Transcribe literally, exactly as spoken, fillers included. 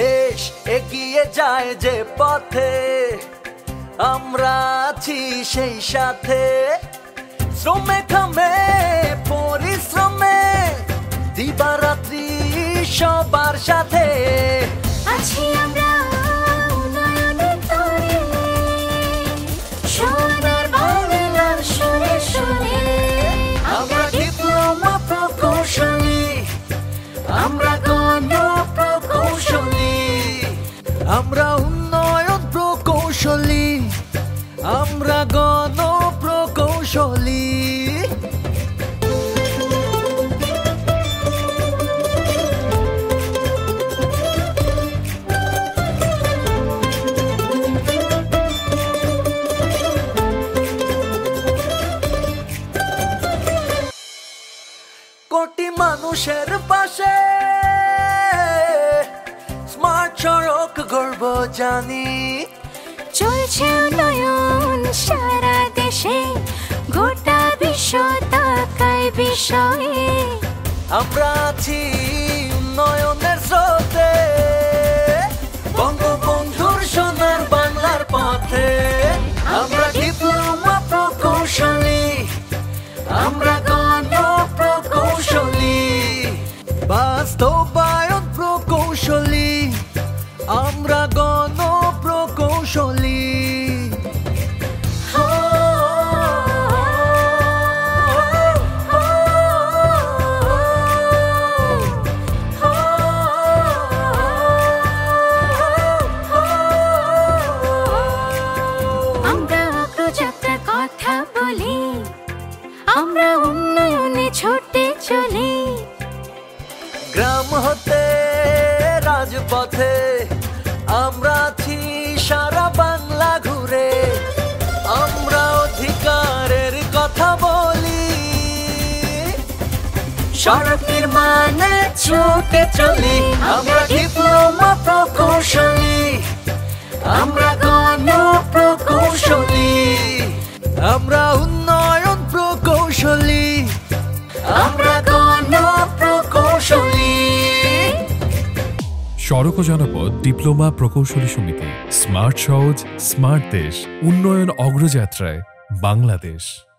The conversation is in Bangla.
দেশ এগিয়ে যায় যে পথে আমরা আছি সেই সাথে শ্রমে ঘামে পরিশ্রমে দিবারাত্রি সবার সাথে আছি আমরা উন্নয়নের তরে সোনার বাংলার সুরে সুরে আমরা ডিপ্লোমা প্রকৌশলী আমরা গণ প্রকৌশলী আমরা উন্নয়ন প্রকৌশলী আমরা গণ প্রকৌশলী কোটি মানুষের পাশে স্মার্ট সড়ক গর্ব জানি চলছে উন্নয়ন সারা দেশে গোটা বিশ্ব তাকায় বিষয়ে আমরা আছি উন্নয়নের স্রোতে বঙ্গবন্ধুর সোনার বাংলার পথে আমরা ডিপ্লোমা প্রকৌশলী আমরা গণ প্রকৌশলী বাস্তবায়ন প্রকৌশলী আমরা গণ প্রকৌশলী আমরা অগ্রযাত্রার কথা বলি আমরা উন্নয়নে ছুটে চলি গ্রাম হতে রাজপথে আমরা আছি সারা বাংলা ঘুরে আমরা অধিকারের কথা বলি সড়ক নির্মাণে ছুটে চলি আমরা ডিপ্লোমা প্রকৌশলী আমরা গণ প্রকৌশলী আমরা উন্নয়ন প্রকৌশলী আমরা গণ প্রকৌশলী সড়ক ও জনপথ ডিপ্লোমা প্রকৌশলী সমিতি স্মার্ট সহজ স্মার্ট দেশ উন্নয়ন অগ্রযাত্রায় বাংলাদেশ।